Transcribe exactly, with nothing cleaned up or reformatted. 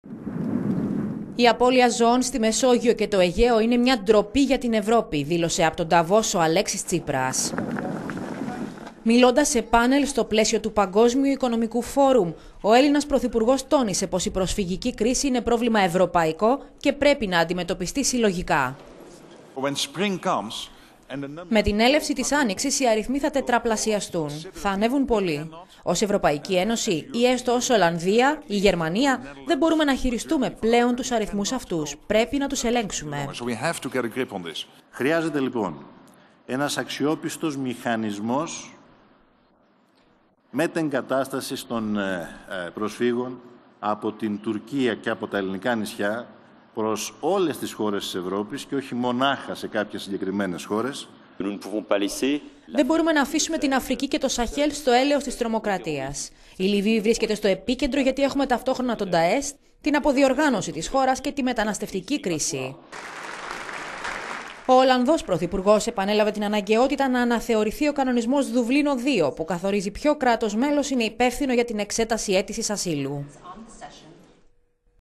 Η απώλεια ζώων στη Μεσόγειο και το Αιγαίο είναι μια ντροπή για την Ευρώπη, δήλωσε από τον Νταβός ο Αλέξης Τσίπρας. Μιλώντας σε πάνελ στο πλαίσιο του Παγκόσμιου Οικονομικού Φόρουμ, ο Έλληνας Πρωθυπουργός τόνισε πως η προσφυγική κρίση είναι πρόβλημα ευρωπαϊκό και πρέπει να αντιμετωπιστεί συλλογικά. Με την έλευση της Άνοιξης οι αριθμοί θα τετραπλασιαστούν. Θα ανέβουν πολύ. Ως Ευρωπαϊκή Ένωση ή έστω ως Ολλανδία ή Γερμανία δεν μπορούμε να χειριστούμε πλέον τους αριθμούς αυτούς. Πρέπει να τους ελέγξουμε. Χρειάζεται λοιπόν ένας αξιόπιστος μηχανισμός μετεγκατάστασης των προσφύγων από την Τουρκία και από τα ελληνικά νησιά προς όλες τις χώρες της Ευρώπης και όχι μονάχα σε κάποιες συγκεκριμένες χώρες. Δεν μπορούμε να αφήσουμε την Αφρική και το Σαχέλ στο έλεος της τρομοκρατίας. Η Λιβύη βρίσκεται στο επίκεντρο γιατί έχουμε ταυτόχρονα τον Νταές, την αποδιοργάνωση της χώρας και τη μεταναστευτική κρίση. Ο Ολλανδός Πρωθυπουργός επανέλαβε την αναγκαιότητα να αναθεωρηθεί ο κανονισμός Δουβλίνο δύο, που καθορίζει ποιο κράτος μέλος είναι υπεύθυνο για την εξέταση αίτησης ασύλου.